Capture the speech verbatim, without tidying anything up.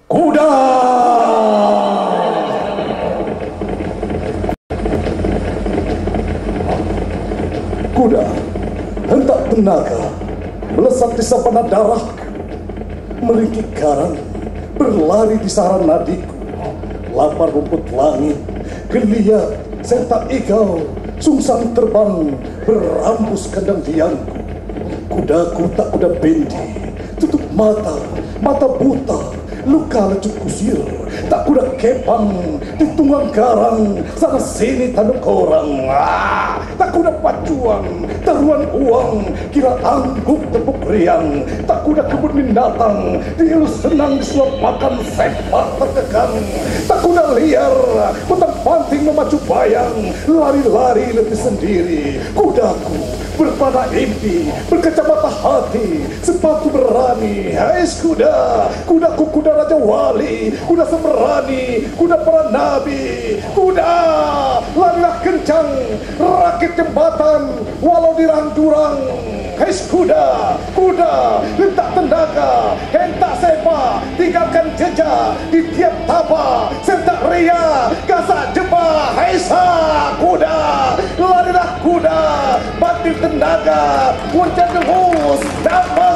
Kuda. Kuda hentak tenaga melesat di sapana darah, meringkik garang, berlari di saran nadiku, lapar rumput langit, geliat serta ikau, sungsang terbang, berambus kandang liangku. Kudaku tak kuda bendi, tutup mata, mata buta, luka lecut kusir, tak kuda kepang, di tunggang garang, sana sini tanduk orang. Ah, tak kuda pacuan, taruhan uang, kira angguk tepuk riang, tak kuda kebun binatang, dielus senang diselopakan sepak terkekang, tak kuda liar, petang panting memacu bayang, lari-lari letih sendiri. Kudaku berpada impi, berkacamata hati, sepatu berani. Hai kuda, kudaku kuda Raja Wali, kuda semberani, kuda para nabi. Kuda, larilah kencang, rakit jembatan, walau dirang jurang. Hai kuda, kuda, hentak tenaga, hentak sepa, tinggalkan jejak di tiap tapak, sentak ria, gasak jebak. Hai kuda, larilah kuda, batin tenaga, wajah dengus, dapat